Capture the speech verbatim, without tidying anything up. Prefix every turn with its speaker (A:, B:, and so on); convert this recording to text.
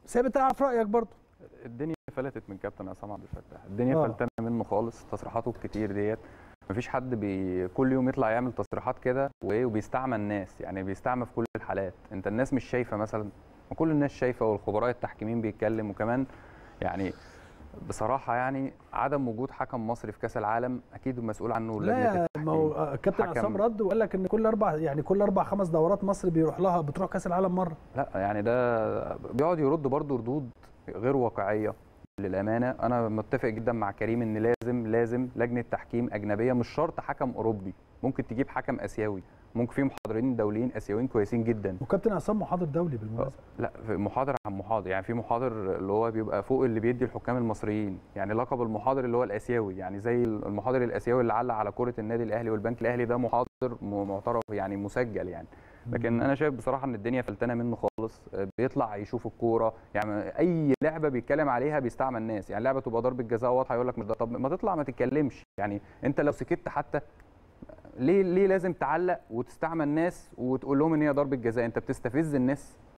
A: ثابت اعرف رايك برضو.
B: الدنيا فلتت من كابتن عصام عبد الفتاح، الدنيا
A: آه.
B: فلتانه منه خالص. تصريحاته الكتير ديت مفيش حد بي كل يوم يطلع يعمل تصريحات كده وايه، وبيستعمى الناس، يعني بيستعمى في كل الحالات. انت الناس مش شايفه مثلا، وكل الناس شايفه، والخبراء التحكيمين بيتكلم. وكمان يعني بصراحه يعني عدم وجود حكم مصري في كاس العالم اكيد مسؤول عنه لجنه
A: لا
B: التحكيم.
A: ما هو كابتن عصام رد وقال لك ان كل اربع يعني كل اربع خمس دورات مصر بيروح لها بتروح كاس العالم مره.
B: لا يعني ده بيقعد يرد برضه ردود غير واقعيه. للامانه انا متفق جدا مع كريم ان لازم لازم لجنه تحكيم اجنبيه، مش شرط حكم اوروبي، ممكن تجيب حكم اسيوي، ممكن في محاضرين دوليين اسيويين كويسين جدا.
A: وكابتن عصام محاضر دولي بالمناسبه.
B: لا في محاضر عن محاضر، يعني في محاضر اللي هو بيبقى فوق اللي بيدي الحكام المصريين، يعني لقب المحاضر اللي هو الاسيوي، يعني زي المحاضر الاسيوي اللي علق على كره النادي الاهلي والبنك الاهلي، ده محاضر معترف يعني مسجل يعني. لكن انا شايف بصراحه ان الدنيا فلتانه منه خالص. بيطلع يشوف الكوره، يعني اي لعبه بيتكلم عليها بيستعمل الناس، يعني لعبه تبقى ضربه جزاء واضحه يقول لك طب ما تطلع ما تتكلمش. يعني انت لو سكت حتى ليه ليه لازم تعلق وتستعمل الناس وتقول لهم ان هي ضربه جزاء؟ انت بتستفز الناس.